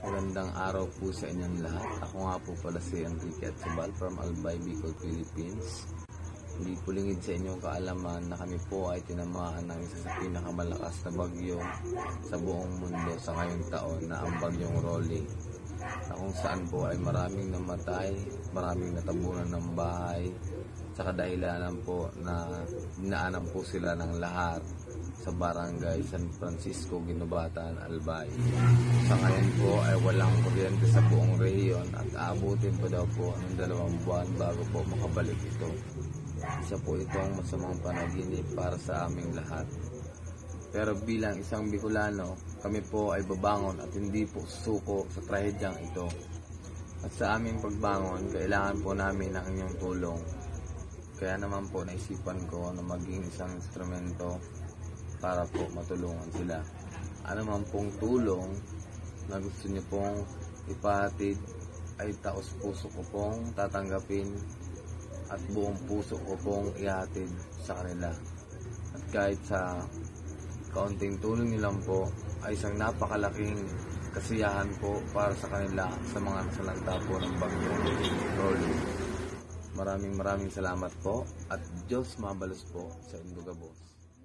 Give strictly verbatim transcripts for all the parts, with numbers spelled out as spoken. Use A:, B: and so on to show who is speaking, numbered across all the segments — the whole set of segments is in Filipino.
A: Magandang araw po sa inyong lahat. Ako nga po pala si Enrique at Subal from Albay Bicol, Philippines. Hindi po lingid sa inyong kaalaman na kami po ay tinamaan ng isa sa pinakamalakas na bagyo sa buong mundo sa ngayong taon na ang bagyong Rolly, na kung saan po ay maraming namatay, maraming natabunan ng bahay, sa kadahilanan po na dinaanan po sila ng lahat sa barangay San Francisco, Guinobatan, Albay. Sa ngayon po ay walang kuryente sa buong rehiyon at aabutin pa daw po ng dalawang buwan bago po makabalik ito. Isa po itong masamang panaginip para sa aming lahat. Pero bilang isang Bicolano, kami po ay babangon at hindi po susuko sa trahedyang ito. At sa aming pagbangon, kailangan po namin ng inyong tulong. Kaya naman po naisipan ko na maging isang instrumento para po matulungan sila. Ano man pong tulong na gusto niyo pong ipahatid ay taos puso ko pong tatanggapin at buong puso ko pong ihatid sa kanila. At kahit sa kaunting tulong nilang po ay isang napakalaking kasiyahan po para sa kanila sa mga nasalanta po ng bagyong Rolly. Maraming maraming salamat po at Diyos mabalos po sa Indugabos.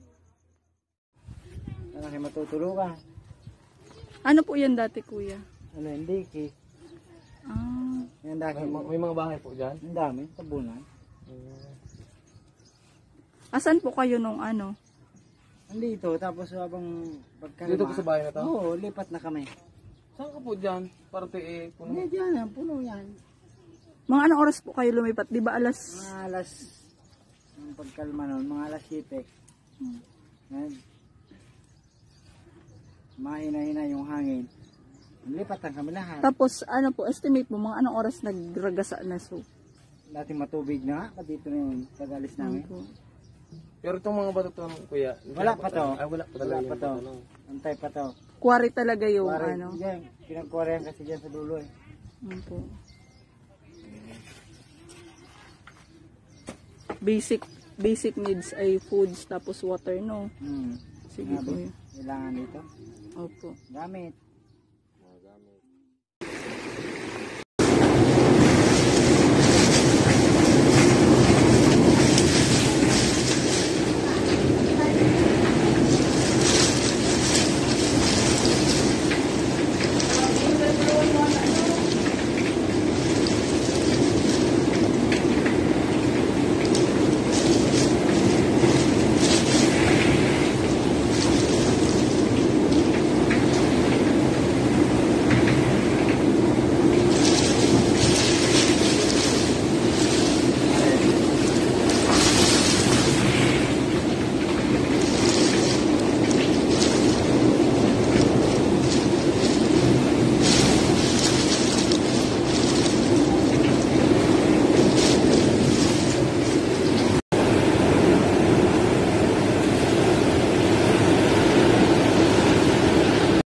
B: Ano kayo matutulungan?
C: Ano po yan dati, kuya?
B: Ano, hindi ki.
C: Ah.
B: Yan dati.
A: May, may mga bahay po dyan?
B: Ang dami, tabunan.
A: Hmm.
C: Asan po kayo nung ano?
B: Andito, tapos habang pagkalma.
A: Dito po sa bahay na to?
B: Oo, lipat na kami.
A: Saan ka po dyan? Parte eh, puno.
B: Hindi dyan, yan, puno yan.
C: Mga anong oras po kayo lumipat? Di ba alas?
B: Mga alas, ang pagkalma nun, mga alas siyete.
C: Hmm.
B: Yan. Mahina-hina yung hangin. Lipat lang kami lahat.
C: Tapos ano po, estimate mo, mga anong oras nagragasa na so?
B: Dati matubig na nga, dito na yung pag-alis namin.
C: Ano po?
A: Pero itong mga bato to, kuya,
B: Wala pa to.
A: Ay, wala pa
B: Wala
A: talaga
B: pa
A: yung
B: to.
A: bato, no?
B: Antay pa to.
C: Quarry talaga yung
B: Kuwari,
C: ano?
B: Yan, pinagkuwarihan kasi dyan sa dulo eh.
C: Ano po? Basic basic needs ay foods tapos water, no?
B: Hmm.
C: Sige po.
B: Kailangan dito.
C: Opo.
B: Gamit.